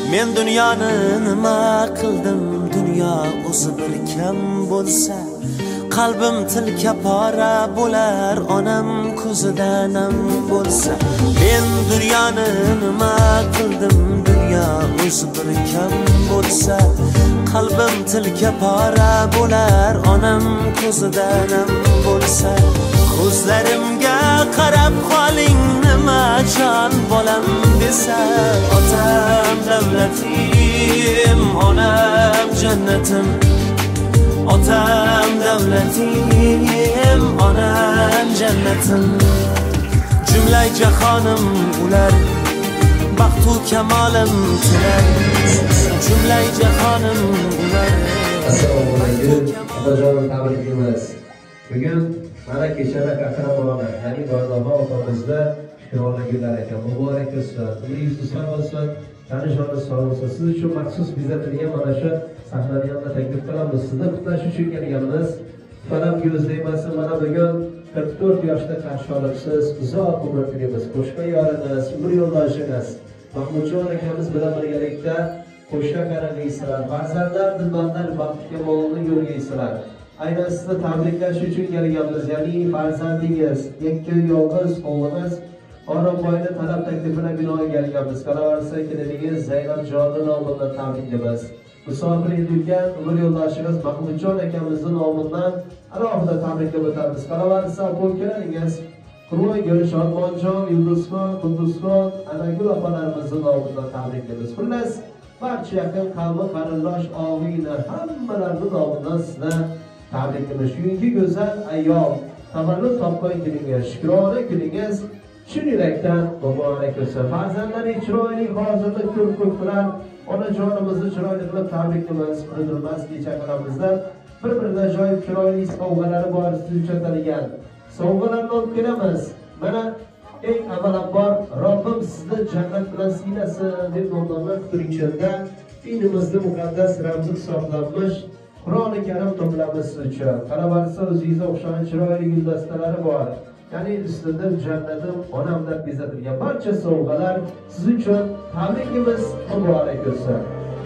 Men dunyoni nima qildim, dunyo o'zi bir kam bo'lsa, qalbim tilka pora bo'lar, onam ko'zida nam bo'lsa. Men dunyoni nima qildim, dunyo o'zi bir kam bo'lsa, qalbim tilka pora bo'lar, onam ko'zida nam bo'lsa. Ko'zlarimga qarab qoling, nima jon bolam desa, otam davlatim, onam jannatim. Otam davlatim, onam jannatim. Cümle cahanım ular, baxtu kamolim tilar. Cümle cahanım ular. Assalomu alaykum. Otajonim tabriklaymiz. Bugun mana kechada qahramon, ya'ni Barnoba opamizda Shukrona kunlar ekan. Muborak bo'lsin. Umringiz uzun bo'lsin. Tanish sog' bo'lsin. Siz uchun maxsus bezatilgan mana shu sahnani yanada taklif qilamiz. Sizni qutlash uchun kelganmiz. Falam ko'zlaymasin, mana bugun 44 yoshda qarshi olibsiz. Uzoq umr tilaymiz. Qo'shma yorimiz, umr yo'ldoshingiz Mahmudjon akamiz bilan birgalikda qo'shma qarag'aysizlar. Farzandlar dilbandlar baxtga mo'lni yo'lgaysizlar. Aynan sizni tabriklash uchun kelganmiz. Ya'ni farzandingiz, yakka yolg'iz o'g'lingiz Orolboyni talab taklifina binoan kelganmiz. Qaravarsa keliningiz Zaynab Jonni nomidan tabriklaymiz. Musofir edilgan umr yo'ldoshingiz Mahmudjon akamizning nomidan alohida tabriklab o'tamiz. Qaravarsa qo'yganingiz Qurvoygul, Shodmonjon, Yulduzxon, Qunduzxon, Anagul opalarimizning nomidan tabriklaymiz. Xullas, barcha yaqin qavmi qarindosh og'ayni hammalarining nomidan sizni tabriklaymiz. Bugungi go'zal ayol tavallud topgan kuningiz, Shukrona kuningiz chin yurakdan muborak bo'lsin. Farzandlari chiroyli, hozirda ko'p-ko'plar onajonimizni chiroyli qilib tabriklaymiz. Unutmas kechaqarimizda bir-biridan ajoyib chiroyli sovg'alari bor, siz uchun atalgan sovg'alarni olib kelamiz. Mana eng avvalambor Robbim sizni jannat bilan siylasin deb nomlanar Turinchanda dinimizning muqaddas ramzi hisoblanmish Qur'oni Karim to'plamiz siz uchun. Qaravarsa o'zingizga o'xshagan chiroyli guldastalari bor. Ya'ni ustida jannatim onam deb bezatilgan barcha sovg'alar siz uchun. Tabrikimiz muborak bo'lsin.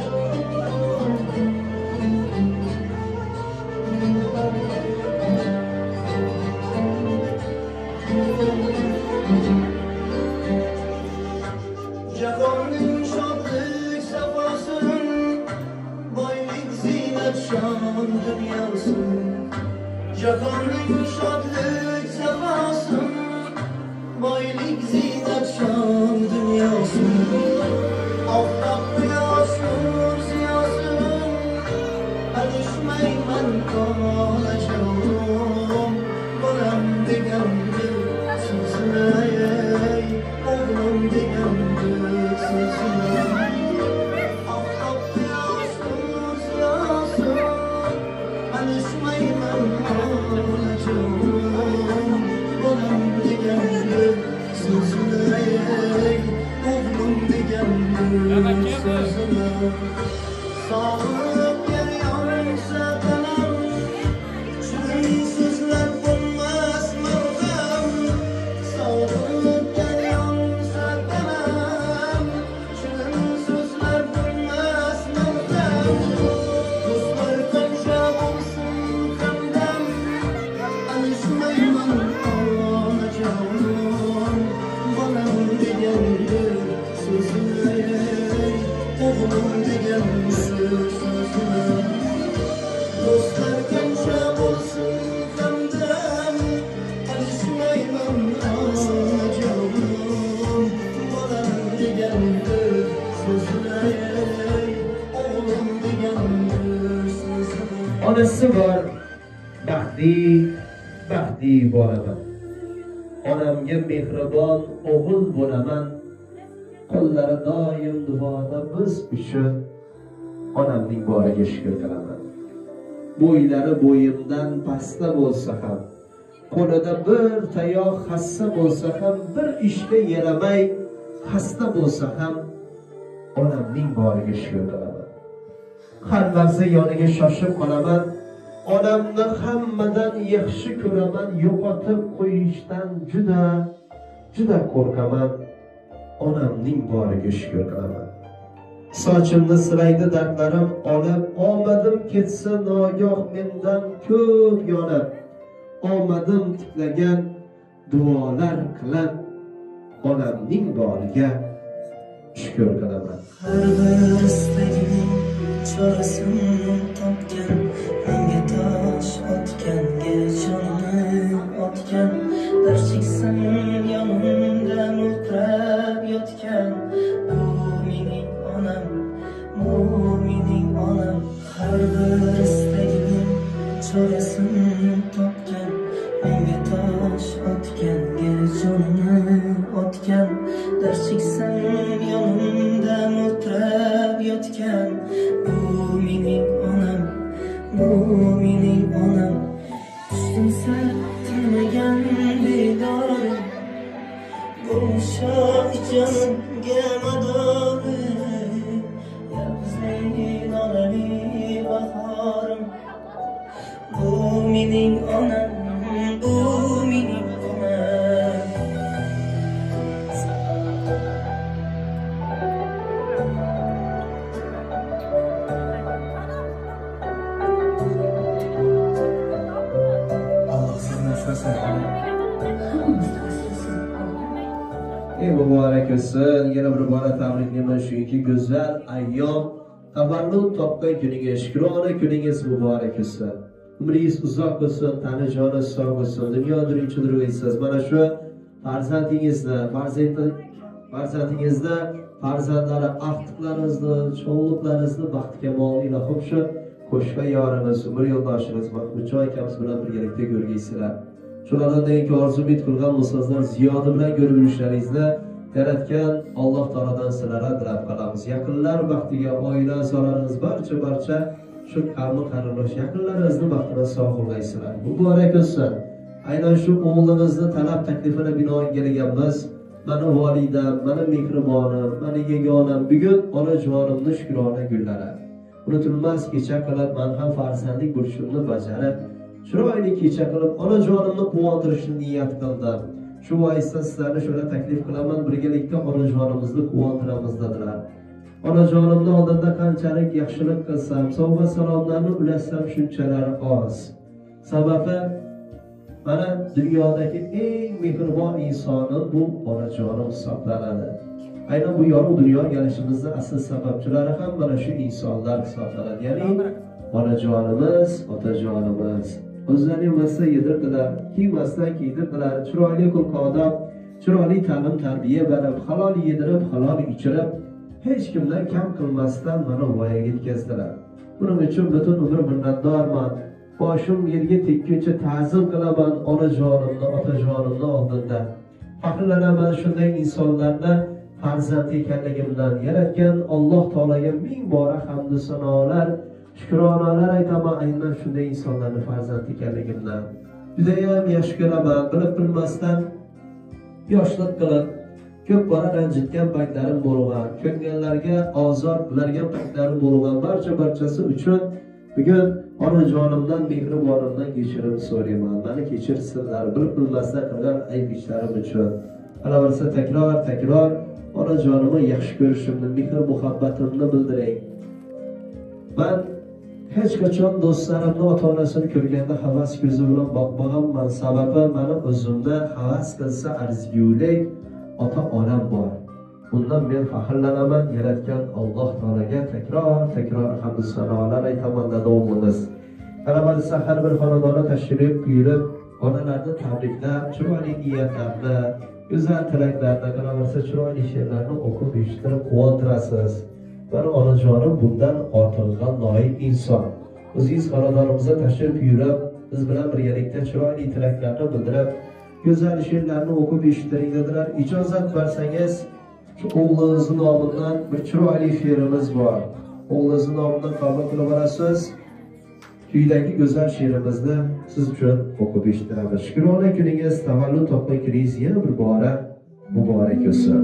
Jahonning shodlik safosin, boylik zinat shon dunyosin. Jahonning shodlik safosin, boylik zinat shon dunyosin. Oftob quyosh nur ziyosin, alishmayman qolacham. Bolam deganni so'zlay, o'g'lim deganni so'zlay. Oftob quyosh nur ziyosin, alishmayman qolacham. Bolam deganni so'zlay, o'g'lim deganni so'zlay. Sog'ib kelyon satalam, shirin so'zlar bo'lmas malham. Sog'ib kelyon satalam, shirin so'zlar bo'lmas malham. Do'stlar qancha bo'lsin hamdam, alishmayman onajonim. Bolam deganni so'zlay, o'g'lim deganni so'zlay. Do'stlar qancha bo'lsin hamdam, alishmayman onajonim. Bolam deganni so'zlay, o'g'lim deganni so'zlay. Onasi bor, baxtli bo'laman. Onamga mehribon o'g'il bo'laman. Qo'llari doim duoda biz uchun. Onamning boriga shukr qilaman. Bo'ylari bo'yimdan pastda bo'lsa ham, qo'lida bir tayoq hassa bo'lsa ham, bir ishga yaramay xasta bo'lsa ham, onamning boriga shukr qilaman. Har lahza yoniga shoshib qolaman. Onamni hammadan yaxshi ko'raman. Yo'qotib qo'yishdan juda qo'rqaman. Onamning boriga shukr qilaman. Sochimni silaydi dardlarim olib, omadim ketsa nogoh mendan ko'p yonib, omadim tiklagan duolar qilib, onamning boriga shukr qilaman. Har bir istagim chorasini topgan, menga tosh otganga jonini otgan, dar cheksam yonimda muhtrab yotgan, bu mening onam, bu mening onam. Har bir istagim chorasini topgan, menga tosh otganga jonini otgan, dar cheksam yonimda muhtrab yotgan, bu mening onam, bu mening onam. Ustimsa tanigan bedorim, bu shoh jonimga madorim, yolg'izlik nolali bahorim, bu mening onam, bu mening onam. Allah sizni asrasin. Muborak olsun. Yana bir bora tabriklayman shuki go'zal ayyom tavallud topgan kuningiz, shukrona kuningiz muborak olsun. Umringiz uzoq bo'lsin, tani joni sog' bo'lsin. Dunyo dirinchidir deysiz. Mana shu farzandingizni, farzandlari aftiqlaringizni, cho'g'liqlaringizni baxtga mo'l ilohim shu qo'shgan yorimiz, umr yo'ldoshingiz Mahmudjon akamiz bilan birgalikda ko'rgaysizlar. Shulardan ki orzu umid qilgan bo'lsangizlar ziyoda bilan ko'rib yurishlaringizni yaratgan Alloh taolodan sizlarga tilab qolamiz. Yaqinlar baxtiga, oila a'zolaringiz barcha shu qavmi qarindosh yaqinlaringizni baxtiga sog' qilgaysizlar. Muborak bo'lsin. Aynan shu o'g'lingizni talab taklifini binoan kelganmiz. Mana volidam, mana mehribonim, mana yegonam, bugun onajonimni shukrona gullari. Unutilmas kecha qilib, men ham farzandlik burchimni bajarib, chiroyli kecha qilib onajonimni quvontirishni niyat qildim. Shu boisdan sizlarni shuna taklif qilaman, birgalikda onajonimizni quvontiramiz dedilar. Onajonimni oldinda qanchalik yaxshilik qilsam, sovg'a salomlarni ulashsam shunchalar oz. Sababi mana dunyodagi eng mehribon insonim bu onajonim hisoblanadi. Aynan bu yorug' dunyoga kelishimizning asl sababchilari ham mana shu insonlar hisoblanadi. Ya'ni onajonimiz, otajonimiz. O'zlari yemasa yedirdilar, kiymasdan kiydirdilar, chiroyli xulq-odob, chiroyli ta'lim tarbiya berib, halol yedirib, halol ichirib, hech kimdan kam qilmasdan mana voyaga yetkazdilar. Buning uchun butun umr minnatdorman. Boshim yerga tekkuncha ta'zim qilaman onajonimni, otajonimni oldinda. Faxrlanaman shunday insonlarni farzand ekanligimdan. Yaratgan Alloh taolaga ming bora hamd va sanolar, shukronalar aytaman aynan shunday insonlarni farzand ekanligimdan. Judayam yaxshi ko'raman, bilib bilmasdan yoshlik qilib ko'p bora ranjitgan paytlarim bo'lgan, ko'ngillarga ozor qilargan paytlarim bo'lgan, barchasi uchun bugun onajonimdan, mehribonimdan kechirim so'rayman. Meni kechirsinlar, bilib bilmasdan qilgan ayb ishlarim uchun. Qolaversa takror onajonimni yaxshi ko'rishimni, mehr muhabbatimni bildiring. Men hech qachon do'stlarimni ota-onasini ko'rganda havas ko'zi bilan boqmaganman. Sababi meni o'zimda havas qilsa arzigulik ota-onam bor. Bundan men faxrlanaman. Yaratgan Alloh taolaga takror hamd va sanolar aytaman dedi o'g'limiz. Qaramalsa har bir xonadonga tashrif buyurib, onalarni tabriklab, chiroyli niyatlarni, go'zal tilaklarni, qaramalsa chiroyli she'rlarni o'qib eshittirib quvontirasiz. Mana onajonim bundan ortig'iga loyiq inson. O'zingiz xonadonimizga tashrif buyurib, biz bilan birgalikda chiroyli tilaklarni bildirib, go'zal she'rlarni o'qib eshittiring dedilar. Ijozat bersangiz, shu o'g'lingizni nomidan bir chiroyli she'rimiz bor. O'g'lingizni nomidan qabul qilib olasiz. Quyidagi go'zal she'rimizni siz uchun o'qib eshittiramiz. Shukrona kuningiz, tavallud topgan kuningiz yana bir bora muborak bo'lsin.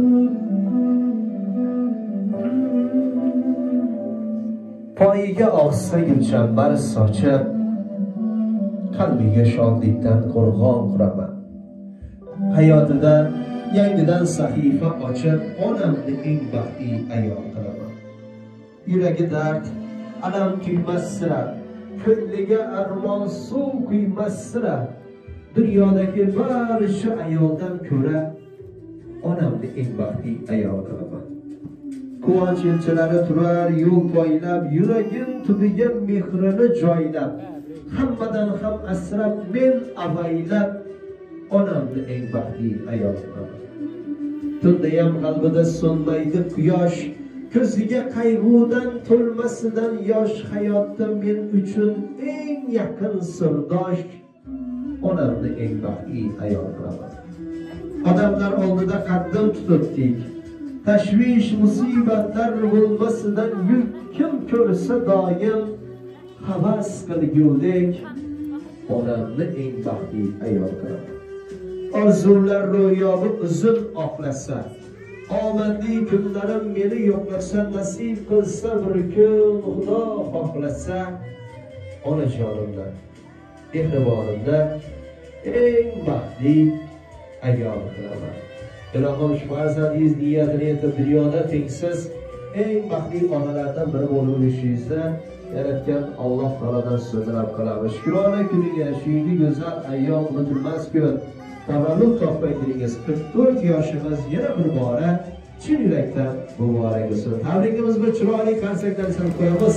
Poyiga oqsa gulchambar sochib, qalbiga shodlikdan qo'rg'on quraman. Hayotida yangidan sahifa ochib, onamni eng baxtli ayol qilaman. yuragi dard, alam tuymas sira, ko'ngliga armon suv quymas sira. Dunyodagi bari shu ayoldan ko'ra onamni eng baxtli ayol qilaman. Quvonch elchilari turar yo'l poylab, yuragim tubiga mehrini joylab, hammadan ham asrab men avaylab onamni eng baxtli ayol qilaman. Tundayam qalbida so'nmaydi quyosh, ko'ziga qayg'udan to'lmasidan yosh, hayotda men uchun eng yaqin sirdosh onamni eng baxtli ayol qilaman. Odamlar oldida qaddim tutdik, tashvish musibatlar bo'lmasidan yuk kim ko'rsa doim havas qilgudek onamni eng baxtli ayol qilaman. Orzular ro'yobi uzun oqlasa, omadli kunlarim meni yo'qlasa, nasib qilsa bir kun Xudo xohlasa, onajonimdan, mehribonimdan eng baxtli ayol qilaman. Ilohim shu farzandingiz niyatini yetib dunyoda tengsiz eng baxtli onalardan biri bo'lib o'lishingizni yaratgan Alloh taolodan so'rab qolamiz. Shukrona kuniga, shunday go'zal ayyom, unutilmas kun, tavallud topmaydiringiz 44 yoshimiz yana bir bora chin yurakdan muborak bo'lsin. Tabrikimiz bir chiroyli konsertdan sanab qo'yamiz.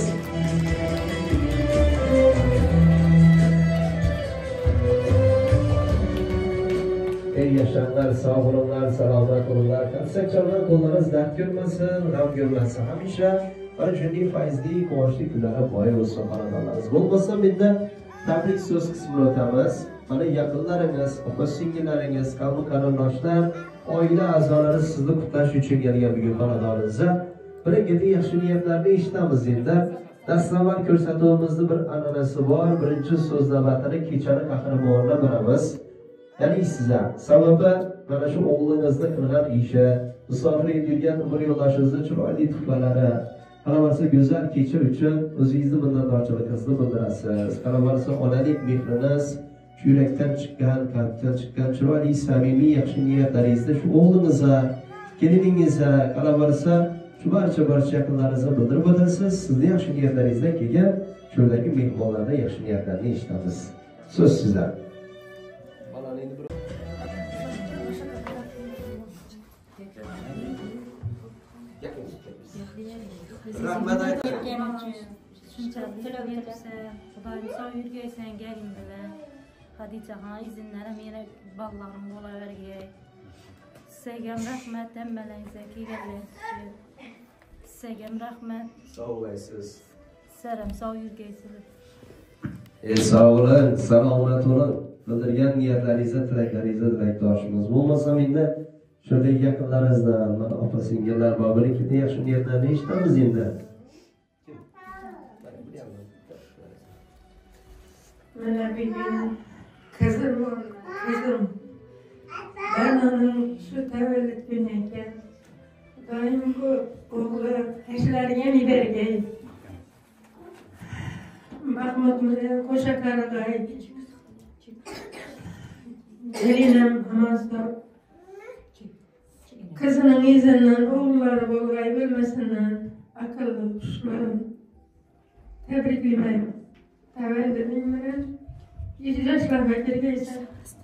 Ey yaşayanlar, sağ olunlar, salomat olunlar. Konser çalgan qo'llaringiz dard ko'rmasin, g'am ko'rmasin. Hamisha ana shunday fayzli, quvonchli kunlarga boy bo'lsin xonadonlaringiz. Bo'lmasa menda tabrik so'z qismini o'tamiz. Mana yaqinlaringiz, opa-singillaringiz, qavm-qarindoshlar, oila a'zolari sizni qutlash uchun kelgan bugun xonadoningizda birin-ketin yaxshi niyatlarni eshitamiz endi. Dastlabki ko'rsatuvimizning bir an'anasi bor. Birinchi so'z navbatini kechani qahramonlar beramiz. Ya'ni sizlar sababi mana shu o'g'lingizni qilgan ishi, musofir yurgan umr yo'ldoshingizni chiroyli tuhfalari, qalamarsa go'zal kecha uchun o'zingizni minnatdorchiligingizni bildirasiz. Qalamarsa onalik mehriniz, yurakdan chiqqan, qalbdan chiqqan chiroyli samimiy yaxshi niyatlaringizni shu o'g'lingizga, keliningizga, qalamarsa shu barcha yaqinlaringizga bildirib o'tasiz. Sizning yaxshi niyatlaringizdan kelgan cho'ldagi mehmonlardan yaxshi niyatlarni eshitamiz. So'z sizlar. Rahmat aytgan uchun shunchalik tilab beribsan, Xudoyim sog' yurgaysan galing bilan. Hadichaxon izinlarim yana bog'larim bo'lavergay. Sizga ham rahmat, hammalangizga kelganlar uchun. Sizga ham rahmat. Sog' bo'lasiz. Sizlar ham sog' yurgaysizlar. Sog' bo'ling, salomat bo'ling. Bildirgan niyatlaringizga, tilaklaringizga tilakdoshimiz. Bo'lmasa menda shunday yaqinlaringizdan, mana opa-singillar bor, bir-ikki yaxshi niyatlarni eshitamiz endi. Mana bugun qizim, ben onun şu tavallud kuni ekan. Doim o'g'li ishlariga bergay. Mahmud bilan qo'sha qarag'ay. Elinim amastor. Kızının izinden oğulları bolgay bilmesinden akıllı kuşlarım. Tebriklemeyin. Tavalludun bilen 7 yaşlarga kirgaysan.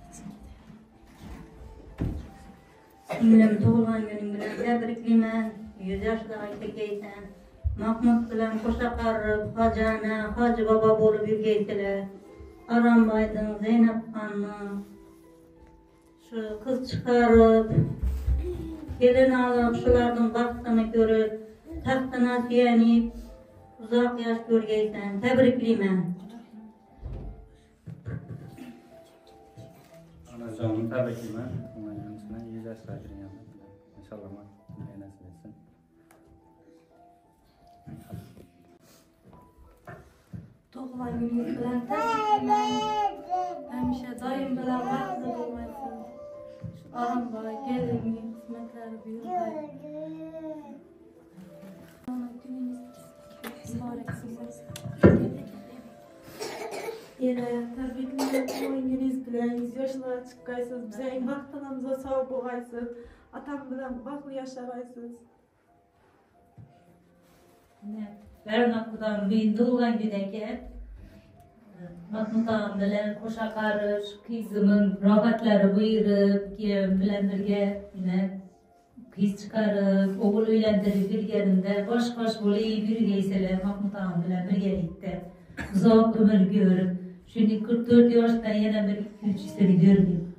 Singlim tug'ilgan kuning bilan tabriklayman. 100 yoshlarga kirgaysan. Mahmud bilan qo'sha qarib, hoji ana, hoji bobo bo'lib yurgaysizlar. Arambaydin, Zaynabxonni shu qiz chiqarib, kelin olib, shularning baxtini ko'rib, taxtini suyanib, uzoq yosh ko'rgaysan. Tabriklayman. Onajonim tabriklayman. Onajonim bilan 100 yoshga kirganman. Inshaalloh nasib etsin. Tug'ilgan kuningiz bilan tabriklayman. Hamisha doim bilan baxtli bo'lmaysiz. Aramboy, kelinning xizmatlari buyurmay. Yana tabriklayman. To'yingiz bilan 100 yoshlarga chiqqaysiz. Bizning vaqtimizda sog' bo'lgaysiz. Otam bilan baxtli yashagaysiz. Bernakudan bindi olan gündeki Mahmut ağam bilen koşa karış, kızımın rahatları buyurup, bilen birge yine kız çıkarıp, oğul öğlendirip birgerinde baş böyle birgeyseler Mahmut ağam bilen birgelikte uzak ömür görüp, şimdi 44 yaşta yine bir 3 sene görmeyeyim.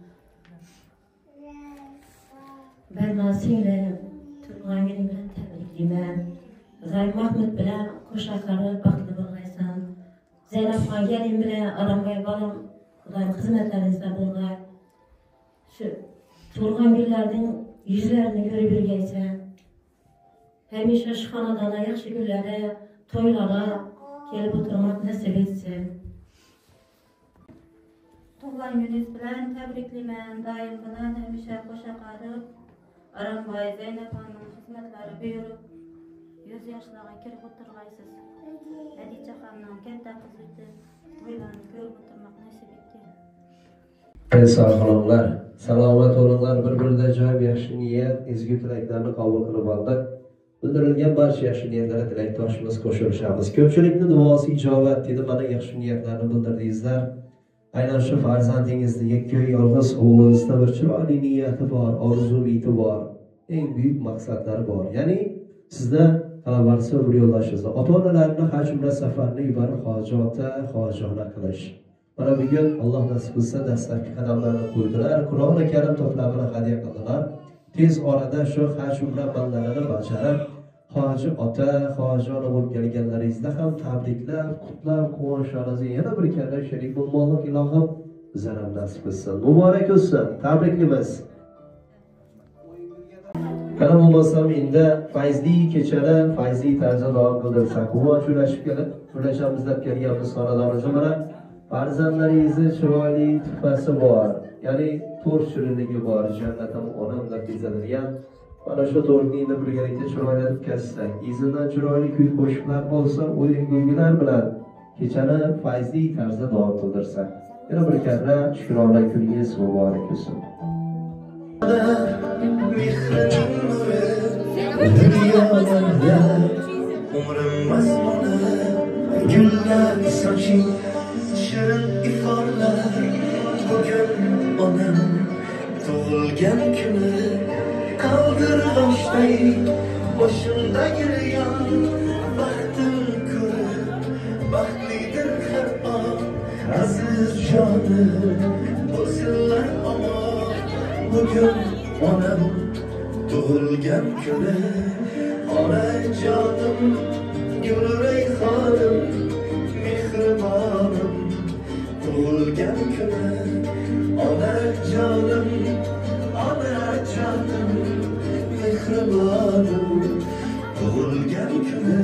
Ben Nasiyle Turgan Gül'ün bilen tebrikliyim. Zay Mahmut bilen koşakarı baklı bulgaysan. Zeynep Han gelin bilen aramaya balım Kudayım hizmetlerinizde bulgay. Şu Turgan Gül'lerden yüzlerini görebilgeysen. Hemişe şu kanadana yakşı güllere, toylara gelip oturmak nasip etsin. Tuğlan gününüz bilen tebriklimen, daim bilen hemişe koşa karıp, Arambay Zeynep Hanım'ın hizmetleri buyurup, 100 yaşlığa kirip oturgaysız. Hadice Hanım'ın katta kızıdı, toylarını görüp oturmak nasip etti. Sağ olunlar, salomat olunlar, bir-birida ajoyib yaxshi niyat, ezgu tilaklarni qabul qilib oldik. Bildirilgan barcha yaxshi niyatlarga tilakdoshimiz qo'shilishamiz. Ko'pchilikning duosi ijobat dedi, mana yaxshi niyatlarni bildirdingizlar. Aynan shu farzandingizni yakko'y yolg'iz o'g'lingizda bir chiroyli niyati bor, orzu-umidi bor, eng buyuk maqsadlari bor. Ya'ni sizda talabarisi bir yo'ldashingizda ota-onalarni haj umra safarini yuborib hojona qilish. Mana bugun Alloh nasib etsa dastlabki qadamlarni qo'ydilar, Qur'oni Karim to'plamini hadya qildilar. Tez orada shu haj umra amollarini bajarib, hoji ota, hoji ona bo'lib kelganlaringizda ham tabriklab, qutlab, quvonishingizga yana bir karra sherik bo'lmoqlik ilohim bizlar ham nasib etsin. Muborak bo'lsin. Tabriklaymiz. Kana bo'lmasam endi fayzli kechada, fayzli tarzda davom qildirsak, quvonch ulashib ulashamiz deb kelganmiz xonadonimizga mana farzandlaringizni chiroyli tuhfasi bor. Ya'ni to'rt shirinligi bor, jannatam onam deb bezalgan. Mana shu to'rtlikni birgalikda chiroyli o'tkazsak, izidan chiroyli kuy qo'shiqlar bo'lsa, o'yin-kulgilar bilan kechani fayzli tarzda davom qildirsak. Yana bir karra shukrona kuningiz muborak bo'lsin. Umrim mazmuni gullar soching shirin iforlar bugun onam tug'ilgan kuni qaldirg'ochday boshimda yurgan baxtim ko'rib baxtlidir har on aziz jonim bo'lsinlar omon bugun onam tug'ilgan kuni onajonim gulrayhonim mehribonim tug'ilgan kuni onajonim mehribonim tug'ilgan kuni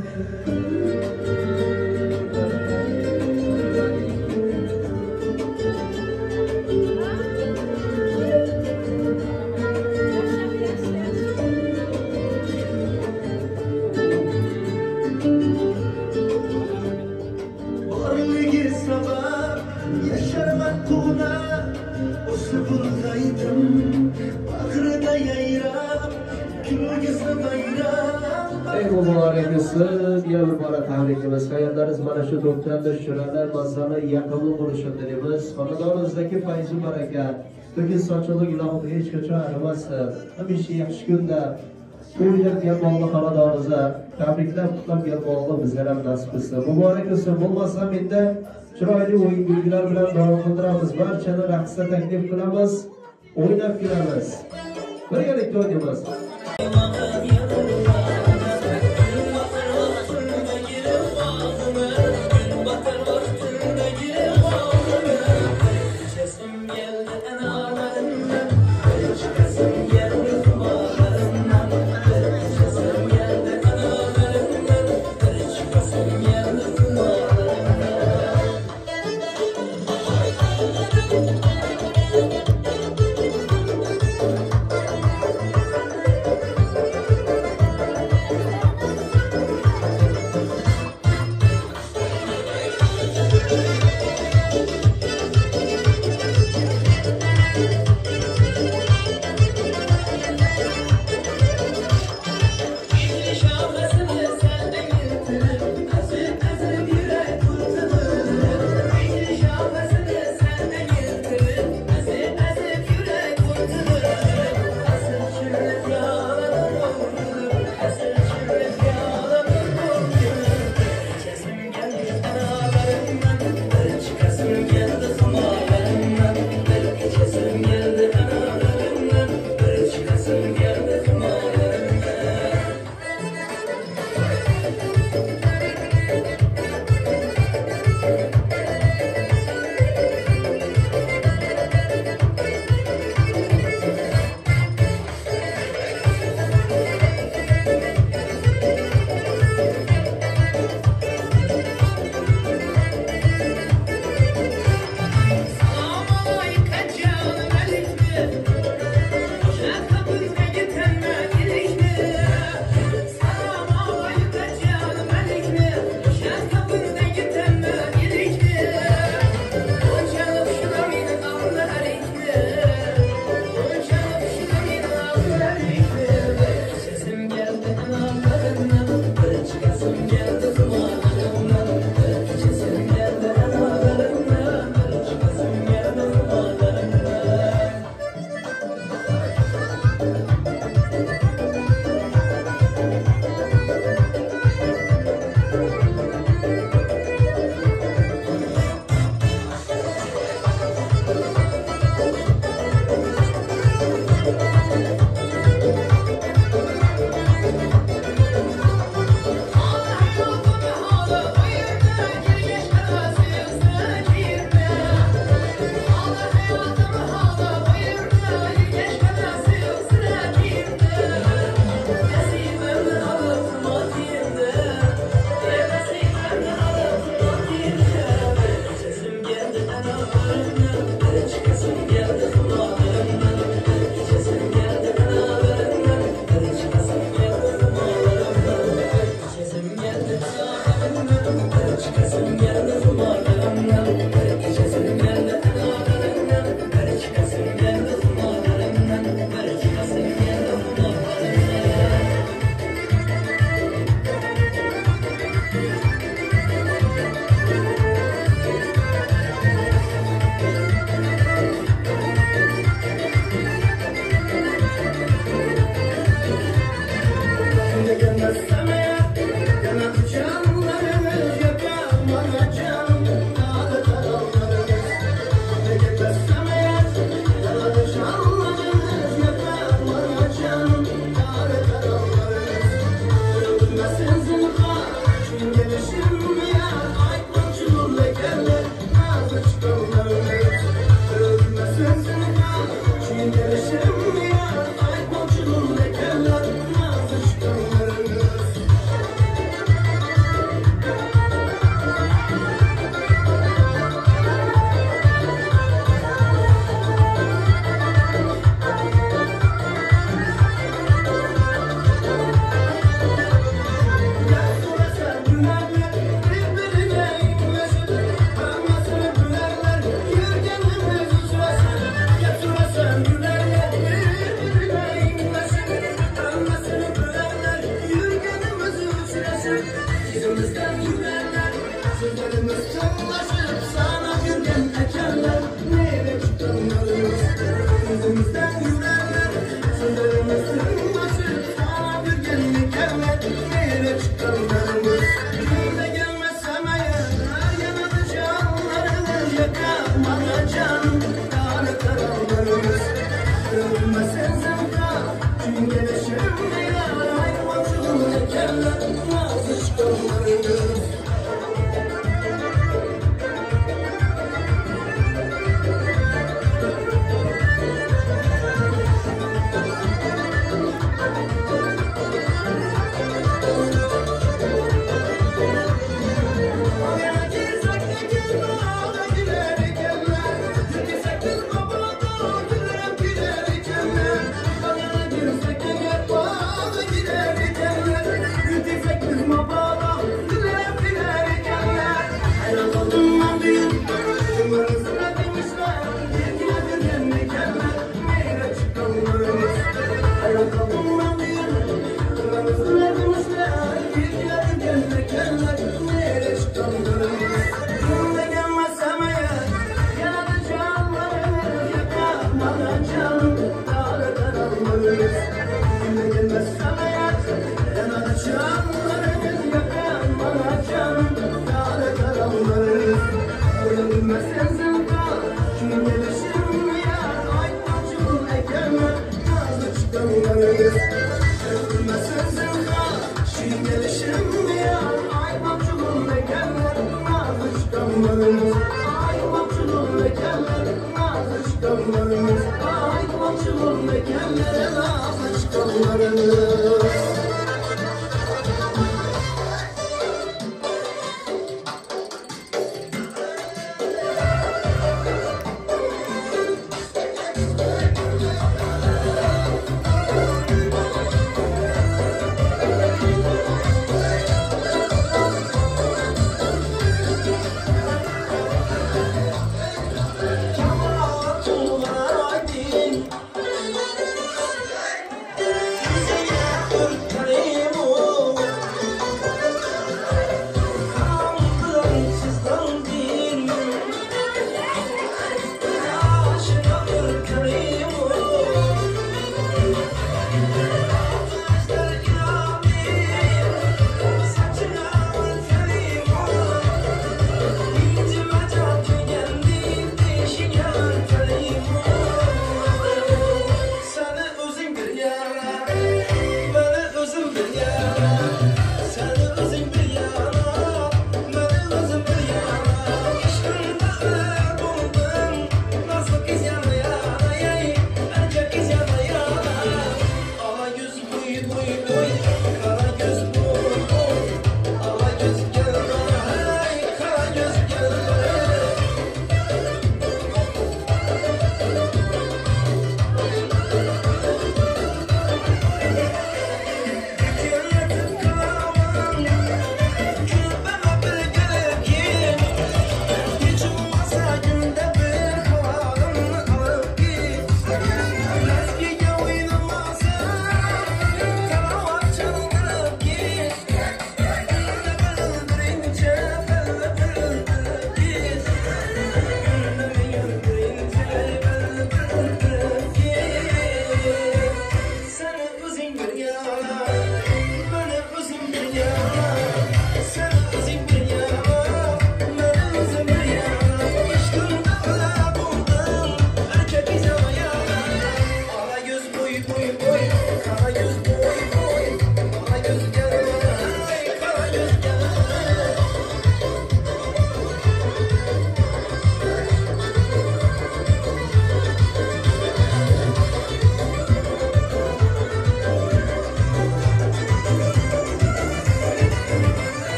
Muborak bo'lsin. Yana bir bora tabriklaymiz. Hayotlaringiz mana shu to'plamda shuralar, mazali, yaqinli bo'lishini tilaymiz. Xonadonimizdagi fayz va baraka, to'kis sochiliq ilohim hech qachon arimasin. Hamisha yaxshi kunda to'ylab kelmoqli xonadonimizda tabriklab, qutlab kelmoqli bizlar ham nasib etsin. Muborak bo'lsin. Bo'lmasam endi chiroyli o'yin-kulgilar bilan davom qildiramiz. Barchani raqsga taklif qilamiz. O'ynab kulamiz. Birgalikda o'ynaymiz. gelmezsem eğer yanardı canlarımız yakamana can dağda dağlarımız. Ne gelmezsem eğer yanardı canlarımız yakamana can dağda dağlarımız. Ölmezsin zinhar çünkü gelişim ya ay komşunun lekeler nazlı çıkanlarımız. Ölmezsin zinhar çünkü gelişim ya ay komşunun lekeler nazlı çıkanlarımız.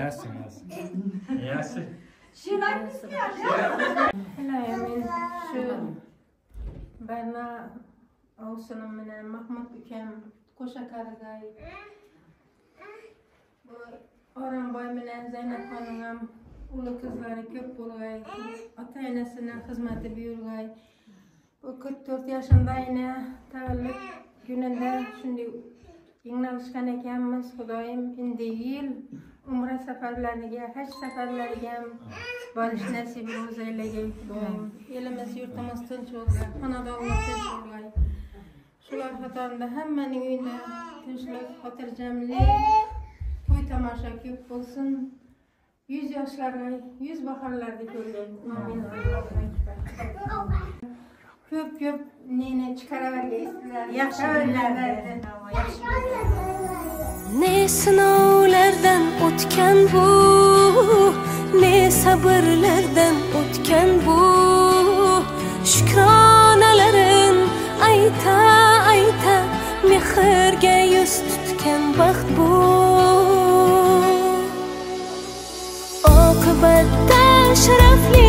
Yaxshi, yaxshi. Yaxshi. Hemen şu Berna Oğuzhan'ım bilen Mahmut Ükem Koşa Karagay Orhan Boy bilen Zeynep Hanım'ım ulu kızları köp bulgay ata-enesine hizmeti buyurgay bu 44 yaşında yine tavallud gününde şimdi yeni alışkan ekanmiz Xudoyim indi yil umra seferlerine hac seferlerine barış nasip olsa eyleyey Xudoyim elimiz yurtimiz tinch bo'lgay xonadonimiz tinch bo'lgay shular qatorida hammaning uyida tinchlik xotirjamlik to'y tomosha ko'p bo'lsin 100 yoshlarga 100 baharlarda ko'rgay amin ko'p neni chiqaravergaysizlar yaxshi kunlarda Ne sınavlardan o'tgan bu, ne sabırlardan o'tgan bu, shukronalarin ayta ayta mehrga yuz tutgan baxt bu. Oqibatda sharafli